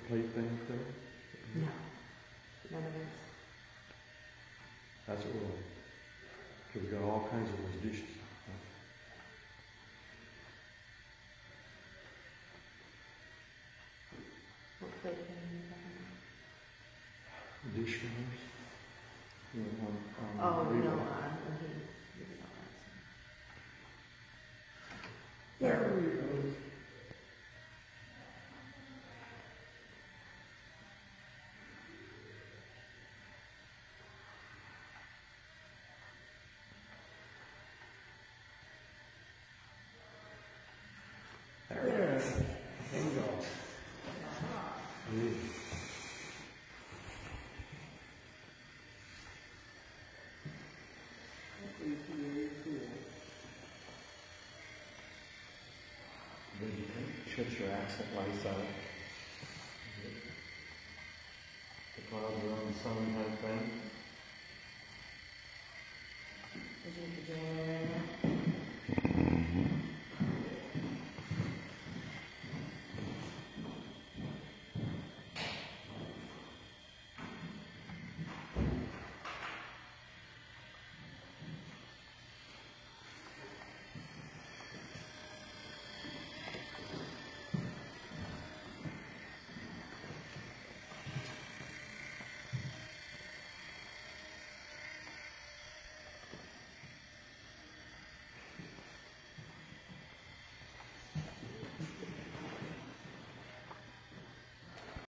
plate thing there? No, none of this. That's what we're, because we've got all kinds of those dishes. What plate thing are you talking Dish fillers. about? Oh, no, Lego. There we go. There. Bingo. Shut your accent lights out. The clouds are on the sun type thing. Did you